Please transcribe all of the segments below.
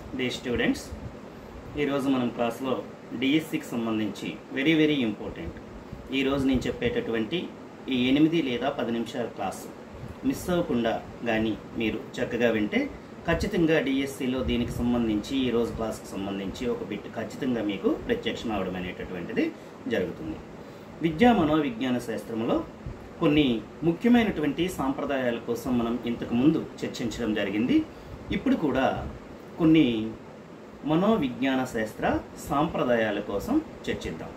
Day students, ఈరోజు మనం క్లాస్లో డిఎస్సికి సంబంధించి వెరీ ఇంపార్టెంట్ ఈరోజు నేను చెప్పేటటువంటి ఈ 8 లేదా 10 నిమిషాల క్లాసు మిస్ అవ్వకుండా కానీ మీరు చక్కగా వింటే ఖచ్చితంగా డిఎస్సిలో దీనికి సంబంధించి ఈరోజు క్లాస్కి సంబంధించి ఒక బిట్ ఖచ్చితంగా మీకు ప్రత్యక్షం అవడం అనేటటువంటిది జరుగుతుంది. విద్యా మనోవిజ్ఞాన శాస్త్రంలో కొన్ని ముఖ్యమైనటువంటి సాంప్రదాయాల కోసం మనం ఇంతకుముందు చర్చించడం జరిగింది. ఇప్పుడు కూడా కొన్ని మనోవిజ్ఞాన శాస్త్ర సాంప్రదాయాల కోసం చర్చిద్దాం.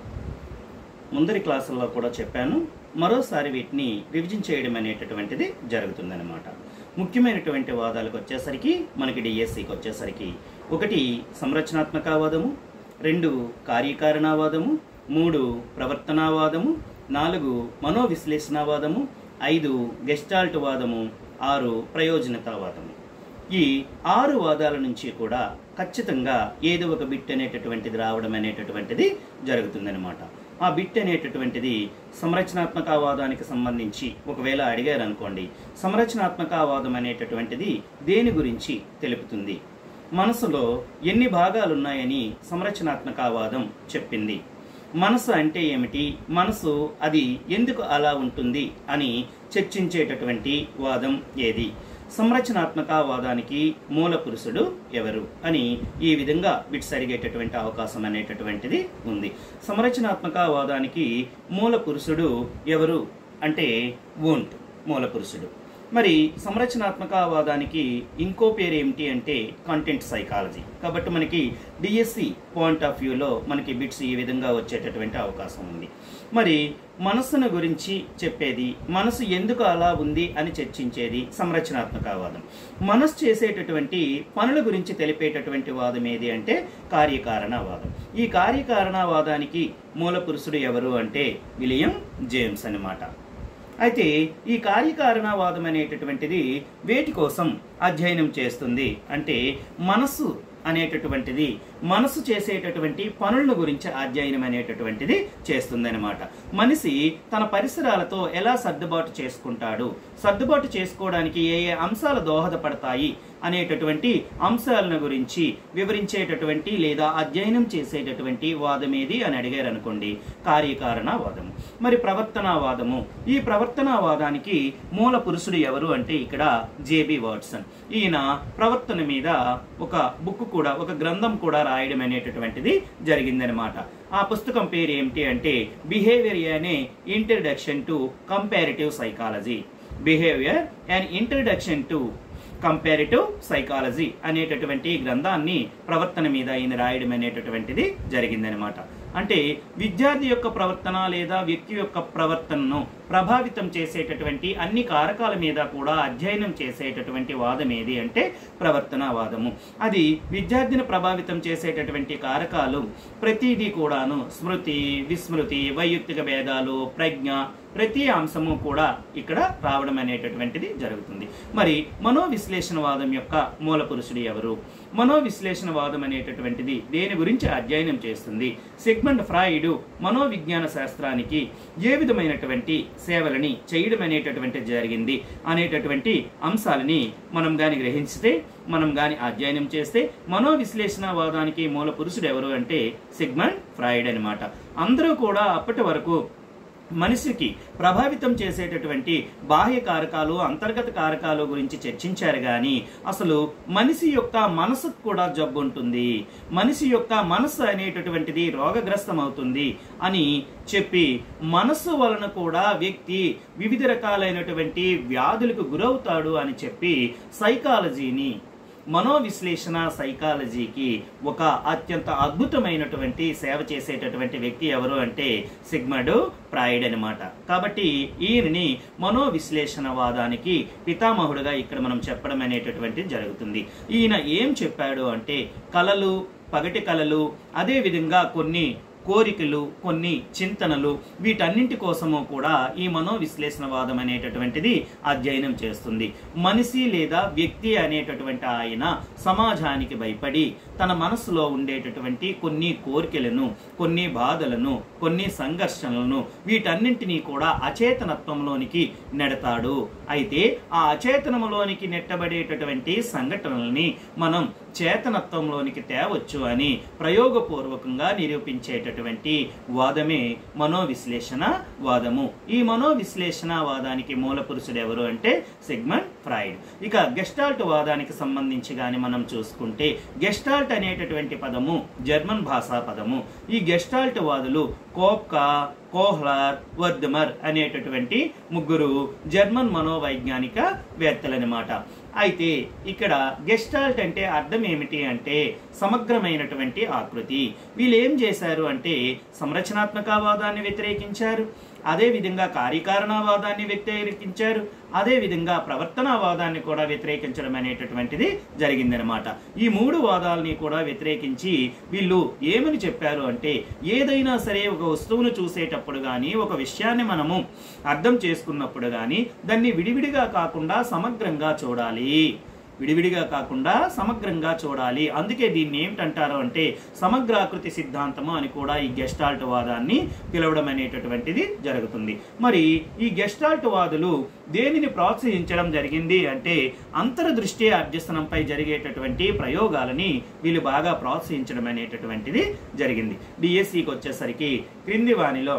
ముందరి క్లాసుల్లో కూడా చెప్పాను, మరోసారి వీటిని రివిజన్ చేయడం అనేటటువంటిది జరుగుతుందన్నమాట. ముఖ్యమైనటువంటి వాదాలకు వచ్చేసరికి మనకి డిఎస్సికి వచ్చేసరికి 1 సంరచనాత్మకవాదము, 2 కార్యకారణవాదము, 3 ప్రవర్తనావాదము, 4 మనోవిశ్లేషణవాదము, 5 గెస్టాల్ట్ వాదము, 6 ప్రయోజనతావాదము. ఈ 6 వాదాల నుంచి కూడా ఖచ్చితంగా ఏదో ఒక బిట్ అనేటటువంటిది రావడం అనేటటువంటిది జరుగుతుందన్నమాట. ఆ బిట్ అనేటటువంటిది సంరచనాత్మకవాదానికి సంబంధించి ఒకవేళ అడిగారు అనుకోండి, సంరచనాత్మకవాదం అనేటటువంటిది దేని గురించి తెలుపుతుంది, మనసులో ఎన్ని భాగాలు ఉన్నాయని సంరచనాత్మకవాదం చెప్పింది, మనసు అంటే ఏమిటి, మనసు అది ఎందుకు అలా ఉంటుంది అని చర్చించేటటువంటి వాదం ఏది, సంరచనాత్మకవాదానికి మూల పురుషుడు ఎవరు అని ఈ విధంగా బిట్స్ అడిగేటటువంటి అవకాశం అనేటటువంటిది ఉంది. సంరచనాత్మకవాదానికి మూల పురుషుడు ఎవరు అంటే వోంట్ మూల పురుషుడు. మరి సంరచనాత్మకవాదానికి ఇంకో పేరు ఏమిటి అంటే కంటెంట్ సైకాలజీ. కాబట్టి మనకి డిఎస్సి పాయింట్ ఆఫ్ వ్యూలో మనకి బిట్స్ ఈ విధంగా వచ్చేటటువంటి అవకాశం ఉంది. మరి మనస్సును గురించి చెప్పేది, మనసు ఎందుకు అలా ఉంది అని చర్చించేది సంరచనాత్మకవాదం. మనసు చేసేటటువంటి పనుల గురించి తెలిపేటటువంటి వాదం ఏది అంటే కార్యకారణవాదం. ఈ కార్యకారణవాదానికి మూల పురుషుడు ఎవరు అంటే విలియం జేమ్స్ అన్నమాట. అయితే ఈ కార్యకారణవాదం అనేటటువంటిది వేటి కోసం అధ్యయనం చేస్తుంది అంటే మనసు అనేటటువంటిది మనసు చేసేటటువంటి పనుల గురించి అధ్యయనం అనేటటువంటిది చేస్తుందన్నమాట. మనిషి తన పరిసరాలతో ఎలా సర్దుబాటు చేసుకుంటాడు, సర్దుబాటు చేసుకోవడానికి ఏ ఏ అంశాలు దోహదపడతాయి అనేటటువంటి అంశాలను గురించి వివరించేటటువంటి లేదా అధ్యయనం చేసేటటువంటి వాదం ఏది అని అడిగారు అనుకోండి, కార్యకారణవాదము. మరి ప్రవర్తనావాదము, ఈ ప్రవర్తనావాదానికి మూల పురుషుడు ఎవరు అంటే ఇక్కడ జేబి వాట్సన్. ఈయన ప్రవర్తన మీద ఒక బుక్ కూడా, ఒక గ్రంథం కూడా రాయడం అనేటటువంటిది జరిగిందనమాట. ఆ పుస్తకం పేరు ఏమిటి అంటే బిహేవియర్ అనే introduction to comparative psychology. Behaviour and introduction to comparative psychology అనేటటువంటి గ్రంథాన్ని ప్రవర్తన మీద ఈయన రాయడం అనేటటువంటిది జరిగిందనమాట. అంటే విద్యార్థి యొక్క ప్రవర్తన లేదా వ్యక్తి యొక్క ప్రవర్తనను ప్రభావితం చేసేటటువంటి అన్ని కారకాల మీద కూడా అధ్యయనం చేసేటటువంటి వాదం ఏది అంటే ప్రవర్తనావాదము. అది విద్యార్థిని ప్రభావితం చేసేటటువంటి కారకాలు ప్రతిదీ కూడాను స్మృతి, విస్మృతి, వైయక్తిక భేదాలు, ప్రజ్ఞ, ప్రతి అంశము కూడా ఇక్కడ రావడం అనేటటువంటిది జరుగుతుంది. మరి మనోవిశ్లేషణవాదం యొక్క మూల పురుషుడు ఎవరు, మనోవిశ్లేషణవాదం అనేటటువంటిది దేని గురించి అధ్యయనం చేస్తుంది, సిగ్మండ్ ఫ్రాయిడ్ మనోవిజ్ఞాన శాస్త్రానికి ఏ విధమైనటువంటి సేవలని చేయడం అనేటటువంటిది జరిగింది అనేటటువంటి అంశాలని మనం గాని గ్రహించితే, మనం గాని అధ్యయనం చేస్తే మనోవిశ్లేషణవాదానికి మూల పురుషుడు ఎవరు అంటే సిగ్మండ్ ఫ్రాయిడ్ అనమాట. అందరూ కూడా అప్పటి వరకు మనిషికి ప్రభావితం చేసేటటువంటి బాహ్య కారకాలు, అంతర్గత కారకాలు గురించి చర్చించారు కానీ అసలు మనిషి యొక్క మనసుకు కూడా జబ్బు ఉంటుంది, మనిషి యొక్క మనసు అనేటటువంటిది రోగగ్రస్తం అవుతుంది అని చెప్పి మనసు వలన కూడా వ్యక్తి వివిధ రకాలైనటువంటి వ్యాధులకు గురవుతాడు అని చెప్పి సైకాలజీని, మనోవిశ్లేషణ సైకాలజీకి ఒక అత్యంత అద్భుతమైనటువంటి సేవ చేసేటటువంటి వ్యక్తి ఎవరు అంటే సిగ్మండ్ ఫ్రాయిడ్ అనమాట. కాబట్టి ఈయనని మనోవిశ్లేషణవాదానికి పితామహుడుగా ఇక్కడ మనం చెప్పడం అనేటటువంటిది జరుగుతుంది. ఈయన ఏం చెప్పాడు అంటే కళలు, పగటి కళలు, అదే విధంగా కొన్ని కోరికలు, కొన్ని చింతనలు, వీటన్నింటి కోసము కూడా ఈ మనోవిశ్లేషణవాదం అనేటటువంటిది అధ్యయనం చేస్తుంది. మనిషి లేదా వ్యక్తి అనేటటువంటి ఆయన సమాజానికి భయపడి తన మనసులో ఉండేటటువంటి కొన్ని కోరికలను, కొన్ని బాధలను, కొన్ని సంఘర్షణలను, వీటన్నింటినీ కూడా అచేతనత్వంలోనికి నెడతాడు. అయితే ఆ అచేతనంలోనికి నెట్టబడేటటువంటి సంఘటనల్ని మనం చేతనత్వంలోనికి తేవచ్చు అని ప్రయోగపూర్వకంగా నిరూపించేటటువంటి వాదమే మనోవిశ్లేషణ వాదము. ఈ మనోవిశ్లేషణ వాదానికి మూల పురుషుడు ఎవరు అంటే సిగ్మండ్ ఫ్రాయిడ్. ఇక గెస్టాల్ట్ వాదానికి సంబంధించి గాని మనం చూసుకుంటే, గెస్టాల్ట్ అనేటటువంటి పదము జర్మన్ భాషా పదము. ఈ గెస్టాల్ట్ వాదులు కోప్కా, కోహ్లర్, వర్ధమర్ అనేటటువంటి ముగ్గురు జర్మన్ మనోవైజ్ఞానిక వేత్తలన్నమాట. అయితే ఇక్కడ గెస్టాల్ట్ అంటే అర్థం ఏమిటి అంటే సమగ్రమైనటువంటి ఆకృతి. వీళ్ళు ఏం చేశారు అంటే సంరచనాత్మకవాదాన్ని వ్యతిరేకించారు, అదేవిధంగా కార్యకారణవాదాన్ని వ్యతిరేకించారు, అదేవిధంగా ప్రవర్తనవాదాన్ని కూడా వ్యతిరేకించడం అనేటటువంటిది జరిగిందనమాట. ఈ మూడు వాదాలని కూడా వ్యతిరేకించి వీళ్ళు ఏమని చెప్పారు అంటే, ఏదైనా సరే ఒక వస్తువును చూసేటప్పుడు కానీ, ఒక విషయాన్ని మనము అర్థం చేసుకున్నప్పుడు కానీ దాన్ని విడివిడిగా కాకుండా సమగ్రంగా చూడాలి, విడివిడిగా కాకుండా సమగ్రంగా చూడాలి. అందుకే దీన్ని ఏమిటంటారు అంటే సమగ్రాకృతి సిద్ధాంతము అని కూడా ఈ గెస్టాల్ట్ వాదాన్ని పిలవడం అనేటటువంటిది జరుగుతుంది. మరి ఈ గెస్టాల్ట్ వాదులు దేనిని ప్రోత్సహించడం జరిగింది అంటే అంతర్దృష్టి అభ్యసనంపై జరిగేటటువంటి ప్రయోగాలని వీళ్ళు బాగా ప్రోత్సహించడం అనేటటువంటిది జరిగింది. డిఎస్సికి వచ్చేసరికి క్రింది వానిలో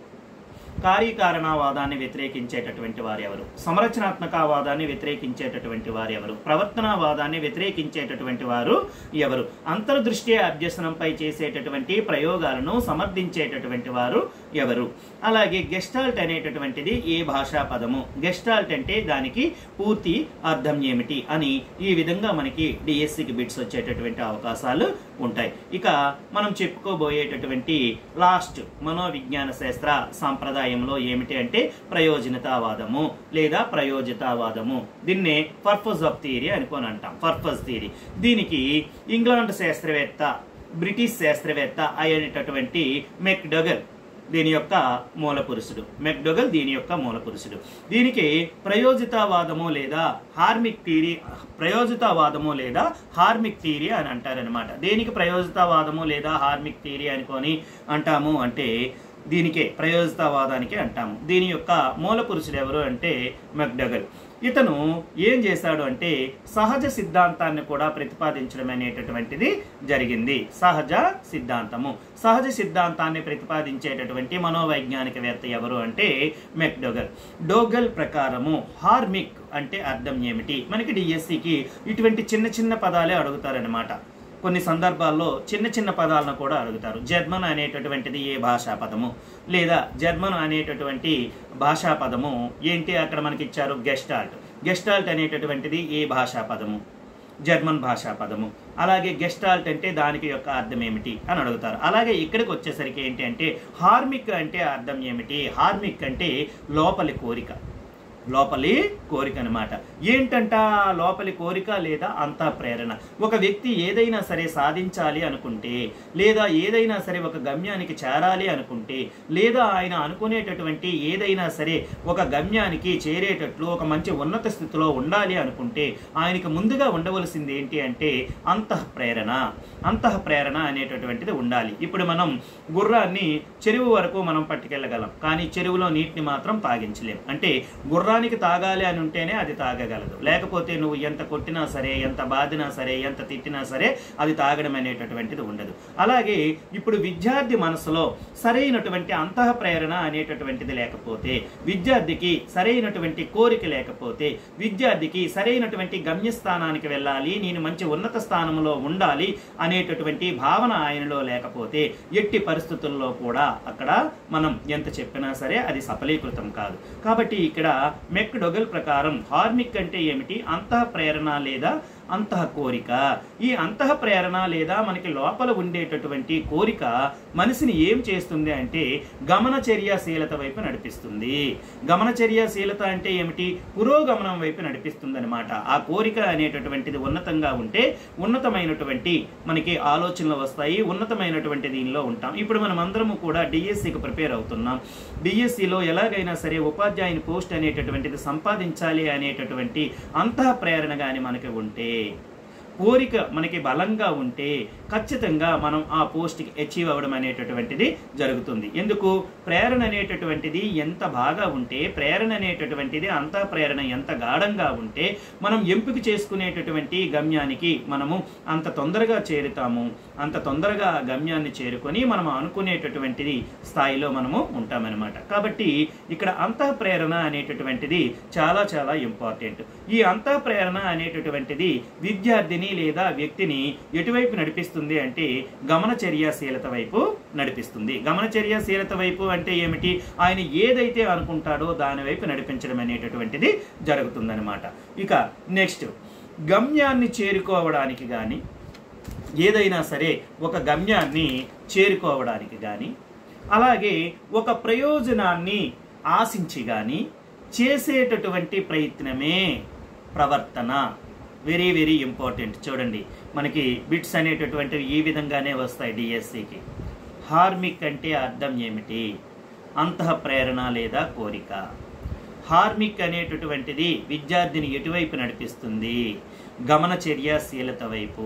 కార్యకారణవాదాన్ని వ్యతిరేకించేటటువంటి వారు ఎవరు, సంరచనాత్మకవాదాన్ని వ్యతిరేకించేటటువంటి వారు ఎవరు, ప్రవర్తనవాదాన్ని వ్యతిరేకించేటటువంటి వారు ఎవరు, అంతర్దృష్టి అభ్యసనంపై చేసేటటువంటి ప్రయోగాలను సమర్థించేటటువంటి వారు ఎవరు, అలాగే గెస్టాల్ట్ అనేటటువంటిది ఏ భాషా పదము, గెస్టాల్ట్ అంటే దానికి పూర్తి అర్థం ఏమిటి అని ఈ విధంగా మనకి డిఎస్సికి బిట్స్ వచ్చేటటువంటి అవకాశాలు ఉంటాయి. ఇక మనం చెప్పుకోబోయేటటువంటి లాస్ట్ మనోవిజ్ఞాన శాస్త్ర సాంప్రదాయంలో ఏమిటి అంటే ప్రయోజనతావాదము లేదా ప్రయోజితావాదము. దీన్నే పర్పస్ ఆఫ్ థియరీ అనుకొని అంటాం, పర్పస్ థియరీ. దీనికి ఇంగ్లాండ్ శాస్త్రవేత్త, బ్రిటిష్ శాస్త్రవేత్త అయినటువంటి మెక్డొగల్ దీని యొక్క మూల పురుషుడు. మెక్డొగల్ దీని యొక్క మూల పురుషుడు. దీనికి ప్రయోజితవాదము లేదా హార్మిక్ థియరీ, ప్రయోజితవాదము లేదా హార్మిక్ థియరీ అని అంటారనమాట. దేనికి ప్రయోజితవాదము లేదా హార్మిక్ థియరీ అనుకొని అంటాము అంటే దీనికే ప్రయోజితవాదానికి అంటాము. దీని యొక్క మూల పురుషుడు ఎవరు అంటే మెక్డొగల్. ఇతను ఏం చేశాడు అంటే సహజ సిద్ధాంతాన్ని కూడా ప్రతిపాదించడం అనేటటువంటిది జరిగింది. సహజ సిద్ధాంతము, సహజ సిద్ధాంతాన్ని ప్రతిపాదించేటటువంటి మనోవైజ్ఞానికవేత్త ఎవరు అంటే మెక్డొగల్. డోగల్ ప్రకారము హార్మిక్ అంటే అర్థం ఏమిటి? మనకి డిఎస్సికి ఇటువంటి చిన్న చిన్న పదాలే అడుగుతారనమాట. కొన్ని సందర్భాల్లో చిన్న చిన్న పదాలను కూడా అడుగుతారు. జర్మన్ అనేటటువంటిది ఏ భాషా పదము, లేదా జర్మన్ అనేటటువంటి భాషా పదము ఏంటి అక్కడ మనకి ఇచ్చారు గెస్టాల్ట్. గెస్టాల్ట్ అనేటటువంటిది ఏ భాషా పదము, జర్మన్ భాషా పదము. అలాగే గెస్టాల్ట్ అంటే దానికి యొక్క అర్థం ఏమిటి అని అడుగుతారు. అలాగే ఇక్కడికి వచ్చేసరికి ఏంటి అంటే హార్మిక్ అంటే అర్థం ఏమిటి? హార్మిక్ అంటే లోపలి కోరిక, లోపలి కోరిక అనమాట. ఏంటంట లోపలి కోరిక లేదా అంతా ప్రేరణ. ఒక వ్యక్తి ఏదైనా సరే సాధించాలి అనుకుంటే, లేదా ఏదైనా సరే ఒక గమ్యానికి చేరాలి అనుకుంటే, లేదా ఆయన అనుకునేటటువంటి ఏదైనా సరే ఒక గమ్యానికి చేరేటట్లు ఒక మంచి ఉన్నత స్థితిలో ఉండాలి అనుకుంటే ఆయనకి ముందుగా ఉండవలసింది ఏంటి అంటే అంతఃప్రేరణ. అంతఃప్రేరణ అనేటటువంటిది ఉండాలి. ఇప్పుడు మనం గుర్రాన్ని చెరువు వరకు మనం పట్టుకెళ్ళగలం, కానీ చెరువులో నీటిని మాత్రం తాగించలేం. అంటే గుర్రానికి తాగాలి అని ఉంటేనే అది తాగగలదు, లేకపోతే నువ్వు ఎంత కొట్టినా సరే, ఎంత బాధినా సరే, ఎంత తిట్టినా సరే అది తాగడం అనేటటువంటిది ఉండదు. అలాగే ఇప్పుడు విద్యార్థి మనసులో సరైనటువంటి అంతఃప్రేరణ అనేటటువంటిది లేకపోతే, విద్యార్థికి సరైనటువంటి కోరిక లేకపోతే, విద్యార్థికి సరైనటువంటి గమ్యస్థానానికి వెళ్ళాలి, నేను మంచి ఉన్నత స్థానంలో ఉండాలి అనేటటువంటి భావన ఆయనలో లేకపోతే ఎట్టి పరిస్థితుల్లో కూడా అక్కడ మనం ఎంత చెప్పినా సరే అది సఫలీకృతం కాదు. కాబట్టి ఇక్కడ మెక్డొగల్ ప్రకారం హార్మిక్ అంటే ఏమిటి? అంతఃప్రేరణ లేదా అంతః కోరిక. ఈ అంతః ప్రేరణ లేదా మనకి లోపల ఉండేటటువంటి కోరిక మనిషిని ఏం చేస్తుంది అంటే గమనచర్యాశీలత వైపు నడిపిస్తుంది. గమనచర్యాశీలత అంటే ఏమిటి? పురోగమనం వైపు నడిపిస్తుంది అనమాట. ఆ కోరిక అనేటటువంటిది ఉన్నతంగా ఉంటే ఉన్నతమైనటువంటి మనకి ఆలోచనలు వస్తాయి, ఉన్నతమైనటువంటి దీనిలో ఉంటాం. ఇప్పుడు మనం అందరము కూడా డిఎస్సికి ప్రిపేర్ అవుతున్నాం. డిఎస్సిలో ఎలాగైనా సరే ఉపాధ్యాయుని పోస్ట్ అనేటటువంటిది సంపాదించాలి అనేటటువంటి అంతః ప్రేరణ కానీ మనకి ఉంటే, కోరిక మనకి బలంగా ఉంటే ఖచ్చితంగా మనం ఆ పోస్ట్కి అచీవ్ అవ్వడం అనేటటువంటిది జరుగుతుంది. ఎందుకు? ప్రేరణ అనేటటువంటిది ఎంత బాగా ఉంటే, ప్రేరణ అనేటటువంటిది అంతః ప్రేరణ ఎంత గాఢంగా ఉంటే మనం ఎంపిక చేసుకునేటటువంటి గమ్యానికి మనము అంత తొందరగా చేరుతాము. అంత తొందరగా ఆ గమ్యాన్ని చేరుకొని మనం అనుకునేటటువంటిది స్థాయిలో మనము ఉంటామన్నమాట. కాబట్టి ఇక్కడ అంతః ప్రేరణ అనేటటువంటిది చాలా చాలా ఇంపార్టెంట్. ఈ అంతః ప్రేరణ అనేటటువంటిది విద్యార్థిని లేదా వ్యక్తిని ఎటువైపు నడిపిస్తుంది అంటే గమనచర్యాశీలత వైపు నడిపిస్తుంది. గమనచర్యాశీలత వైపు అంటే ఏమిటి? ఆయన ఏదైతే అనుకుంటాడో దాని వైపు నడిపించడం అనేటటువంటిది జరుగుతుందన్నమాట. ఇక నెక్స్ట్, గమ్యాన్ని చేరుకోవడానికి కానీ, ఏదైనా సరే ఒక గమ్యాన్ని చేరుకోవడానికి కానీ, అలాగే ఒక ప్రయోజనాన్ని ఆశించి కానీ చేసేటటువంటి ప్రయత్నమే ప్రవర్తన. Very very important. చూడండి, మనకి బిట్స్ అనేటటువంటివి ఈ విధంగానే వస్తాయి డిఎస్సికి. హార్మిక్ అంటే అర్థం ఏమిటి? అంతః ప్రేరణ లేదా కోరిక. హార్మిక్ అనేటటువంటిది విద్యార్థిని ఎటువైపు నడిపిస్తుంది? గమనచర్యాశీలత వైపు.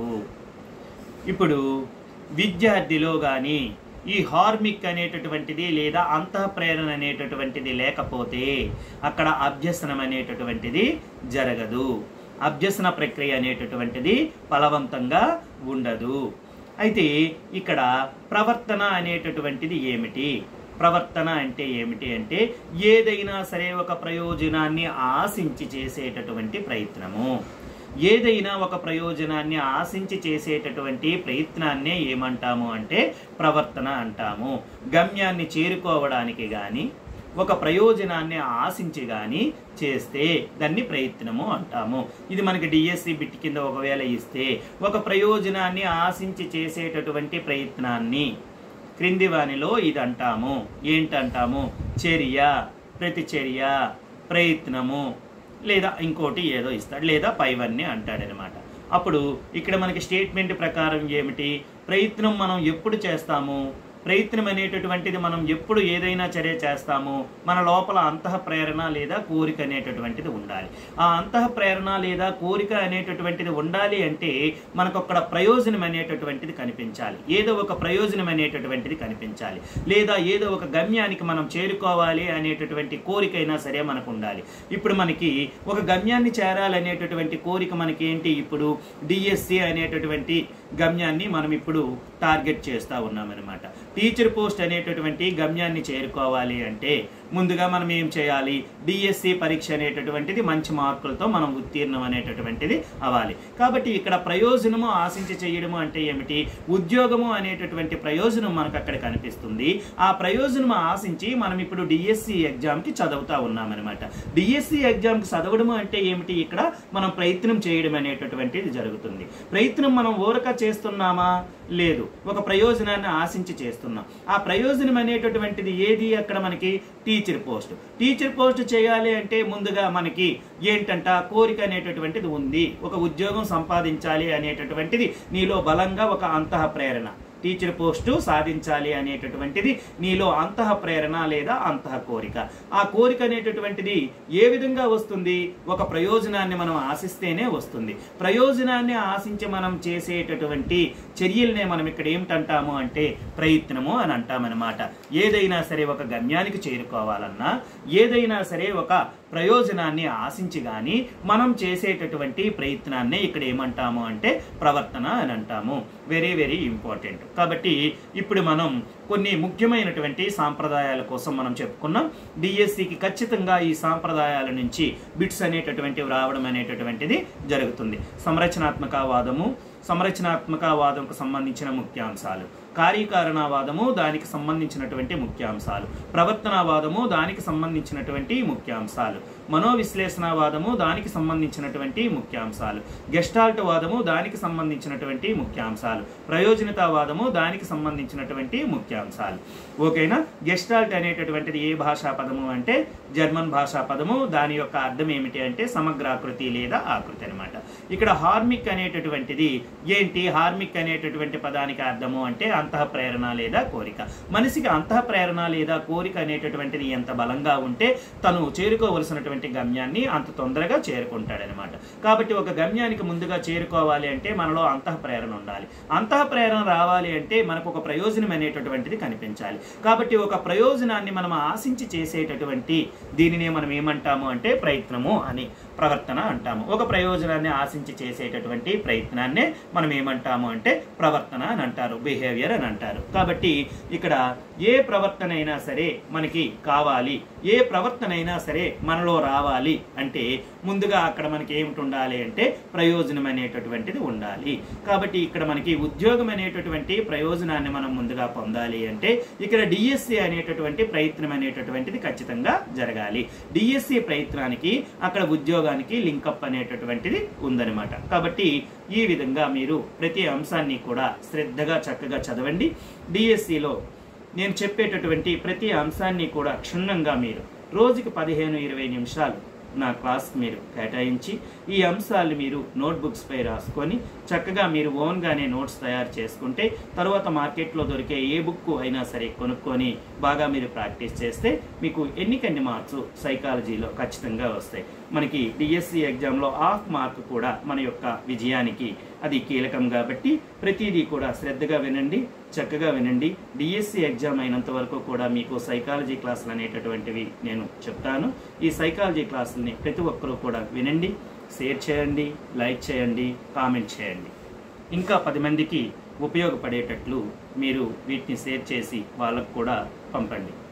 ఇప్పుడు విద్యార్థిలో కానీ ఈ హార్మిక్ అనేటటువంటిది లేదా అంతః ప్రేరణ అనేటటువంటిది లేకపోతే అక్కడ అభ్యసనం అనేటటువంటిది జరగదు. అభ్యసన ప్రక్రియ అనేటటువంటిది ఫలవంతంగా ఉండదు. అయితే ఇక్కడ ప్రవర్తన అనేటటువంటిది ఏమిటి? ప్రవర్తన అంటే ఏమిటి అంటే ఏదైనా సరే ఒక ప్రయోజనాన్ని ఆశించి చేసేటటువంటి ప్రయత్నము. ఏదైనా ఒక ప్రయోజనాన్ని ఆశించి చేసేటటువంటి ప్రయత్నాన్నే ఏమంటాము అంటే ప్రవర్తన అంటాము. గమ్యాన్ని చేరుకోవడానికి కానీ ఒక ప్రయోజనాన్ని ఆశించి కానీ చేస్తే దాన్ని ప్రయత్నము అంటాము. ఇది మనకి డిఎస్సి బిట్ కింద ఒకవేళ ఇస్తే ఒక ప్రయోజనాన్ని ఆశించి చేసేటటువంటి ప్రయత్నాన్ని క్రింది వానిలో ఇది అంటాము. ఏంటంటాము? చర్య, ప్రతిచర్య, ప్రయత్నము, లేదా ఇంకోటి ఏదో ఇస్తాడు, లేదా పైవన్నీ అంటాడనమాట. అప్పుడు ఇక్కడ మనకి స్టేట్మెంట్ ప్రకారం ఏమిటి? ప్రయత్నం మనం ఎప్పుడు చేస్తాము? ప్రయత్నం అనేటటువంటిది మనం ఎప్పుడు ఏదైనా చర్య చేస్తామో మన లోపల అంతః ప్రేరణ లేదా కోరిక అనేటటువంటిది ఉండాలి. ఆ అంతః ప్రేరణ లేదా కోరిక అనేటటువంటిది ఉండాలి అంటే మనకు అక్కడ ప్రయోజనం అనేటటువంటిది కనిపించాలి. ఏదో ఒక ప్రయోజనం అనేటటువంటిది కనిపించాలి, లేదా ఏదో ఒక గమ్యానికి మనం చేరుకోవాలి అనేటటువంటి కోరిక అయినా సరే మనకు ఉండాలి. ఇప్పుడు మనకి ఒక గమ్యాన్ని చేరాలనేటటువంటి కోరిక మనకి ఏంటి? ఇప్పుడు డిఎస్సి అనేటటువంటి గమ్యాన్ని మనం ఇప్పుడు టార్గెట్ చేస్తూ ఉన్నామన్నమాట. టీచర్ పోస్ట్ అనేటటువంటి గమ్యాన్ని చేరుకోవాలి అంటే ముందుగా మనం ఏం చేయాలి? డిఎస్సి పరీక్ష అనేటటువంటిది మంచి మార్కులతో మనం ఉత్తీర్ణం అనేటటువంటిది అవ్వాలి. కాబట్టి ఇక్కడ ప్రయోజనము ఆశించి చేయడము అంటే ఏమిటి? ఉద్యోగము అనేటటువంటి ప్రయోజనం మనకు అక్కడ కనిపిస్తుంది. ఆ ప్రయోజనం ఆశించి మనం ఇప్పుడు డిఎస్సి ఎగ్జామ్కి చదువుతా ఉన్నామన్నమాట. డిఎస్సి ఎగ్జామ్కి చదవడము అంటే ఏమిటి? ఇక్కడ మనం ప్రయత్నం చేయడం అనేటటువంటిది జరుగుతుంది. ప్రయత్నం మనం ఊరక చేస్తున్నామా? లేదు, ఒక ప్రయోజనాన్ని ఆశించి చేస్తున్నాం. ఆ ప్రయోజనం అనేటటువంటిది ఏది? అక్కడ మనకి టీచర్ పోస్ట్. టీచర్ పోస్ట్ చేయాలి అంటే ముందుగా మనకి ఏంటంట? కోరిక అనేటటువంటిది ఉంది. ఒక ఉద్యోగం సంపాదించాలి అనేటటువంటిది నీలో బలంగా ఒక అంతః ప్రేరణ. టీచర్ పోస్టు సాధించాలి అనేటటువంటిది నీలో అంతః ప్రేరణ లేదా అంతః కోరిక. ఆ కోరిక అనేటటువంటిది ఏ విధంగా వస్తుంది? ఒక ప్రయోజనాన్ని మనం ఆశిస్తేనే వస్తుంది. ప్రయోజనాన్ని ఆశించి మనం చేసేటటువంటి చర్యలనే మనం ఇక్కడ ఏమిటంటాము అంటే ప్రయత్నము అని అంటామన్నమాట. ఏదైనా సరే ఒక గమ్యానికి చేరుకోవాలన్నా, ఏదైనా సరే ఒక ప్రయోజనాన్ని ఆశించి కానీ మనం చేసేటటువంటి ప్రయత్నాన్ని ఇక్కడ ఏమంటాము అంటే ప్రవర్తన అని అంటాము. Very very important. కాబట్టి ఇప్పుడు మనం కొన్ని ముఖ్యమైనటువంటి సాంప్రదాయాల కోసం మనం చెప్పుకున్నాం. డిఎస్సికి ఖచ్చితంగా ఈ సాంప్రదాయాల నుంచి బిట్స్ అనేటటువంటివి రావడం అనేటటువంటిది జరుగుతుంది. సంరచనాత్మకవాదము, సంరచనాత్మకవాదంకు సంబంధించిన ముఖ్యాంశాలు. కార్యకారణవాదము దానికి సంబంధించినటువంటి ముఖ్యాంశాలు, ప్రవర్తనావాదము దానికి సంబంధించినటువంటి ముఖ్యాంశాలు, మనోవిశ్లేషణవాదము దానికి సంబంధించినటువంటి ముఖ్యాంశాలు, గెస్టాల్ట్ వాదము దానికి సంబంధించినటువంటి ముఖ్యాంశాలు, ప్రయోజనతావాదము దానికి సంబంధించినటువంటి ముఖ్యాంశాలు. ఓకేనా? గెస్టాల్ట్ అనేటటువంటిది ఏ భాషా పదము అంటే జర్మన్ భాషా పదము. దాని యొక్క అర్థం ఏమిటి అంటే సమగ్రాకృతి లేదా ఆకృతి అనమాట. ఇక్కడ హార్మిక్ అనేటటువంటిది ఏంటి? హార్మిక్ అనేటటువంటి పదానికి అర్థము అంటే అంతఃప్రేరణ లేదా కోరిక. మనిషికి అంతఃప్రేరణ లేదా కోరిక అనేటటువంటిది ఎంత బలంగా ఉంటే తను చేరుకోవలసినటువంటి గమ్యాన్ని అంత తొందరగా చేరుకుంటాడనమాట. కాబట్టి ఒక గమ్యానికి ముందుగా చేరుకోవాలి అంటే మనలో అంతఃప్రేరణ ఉండాలి. అంతఃప్రేరణ రావాలి అంటే మనకు ఒక ప్రయోజనం అనేటటువంటిది కనిపించాలి. కాబట్టి ఒక ప్రయోజనాన్ని మనం ఆశించి చేసేటటువంటి దీనినే మనం ఏమంటాము అంటే ప్రయత్నము అని, ప్రవర్తన అంటాము. ఒక ప్రయోజనాన్ని ఆశించి చేసేటటువంటి ప్రయత్నాన్నే మనం ఏమంటాము అంటే ప్రవర్తన అని అంటారు, బిహేవియర్ అని అంటారు. కాబట్టి ఇక్కడ ఏ ప్రవర్తన అయినా సరే మనకి కావాలి, ఏ ప్రవర్తన అయినా సరే మనలో రావాలి అంటే ముందుగా అక్కడ మనకి ఏమిటి ఉండాలి అంటే ప్రయోజనం అనేటటువంటిది ఉండాలి. కాబట్టి ఇక్కడ మనకి ఉద్యోగం అనేటటువంటి ప్రయోజనాన్ని మనం ముందుగా పొందాలి అంటే ఇక్కడ డిఎస్సి అనేటటువంటి ప్రయత్నం అనేటటువంటిది ఖచ్చితంగా జరగాలి. డిఎస్సి ప్రయత్నానికి అక్కడ ఉద్యోగానికి లింకప్ అనేటటువంటిది ఉందన్నమాట. కాబట్టి ఈ విధంగా మీరు ప్రతి అంశాన్ని కూడా శ్రద్ధగా చక్కగా చదవండి. డిఎస్సిలో నేను చెప్పేటటువంటి ప్రతి అంశాన్ని కూడా క్షుణ్ణంగా మీరు రోజుకి 15-20 నిమిషాలు నా క్లాస్కి మీరు కేటాయించి ఈ అంశాలు మీరు నోట్బుక్స్ పై రాసుకొని చక్కగా మీరు ఓన్గానే నోట్స్ తయారు చేసుకుంటే తర్వాత మార్కెట్లో దొరికే ఏ బుక్ అయినా సరే కొనుక్కొని బాగా మీరు ప్రాక్టీస్ చేస్తే మీకు ఎన్నికన్ని మార్క్స్ సైకాలజీలో ఖచ్చితంగా వస్తాయి. మనకి డిఎస్సి ఎగ్జామ్లో హాఫ్ మార్క్ కూడా మన యొక్క విజయానికి అది కీలకం. కాబట్టి ప్రతిదీ కూడా శ్రద్ధగా వినండి, చక్కగా వినండి. డిఎస్సి ఎగ్జామ్ అయినంత వరకు కూడా మీకు సైకాలజీ క్లాసులు అనేటటువంటివి నేను చెప్తాను. ఈ సైకాలజీ క్లాసుల్ని ప్రతి ఒక్కరూ కూడా వినండి, షేర్ చేయండి, లైక్ చేయండి, కామెంట్ చేయండి. ఇంకా 10 మందికి ఉపయోగపడేటట్లు మీరు వీటిని షేర్ చేసి వాళ్ళకు కూడా పంపండి.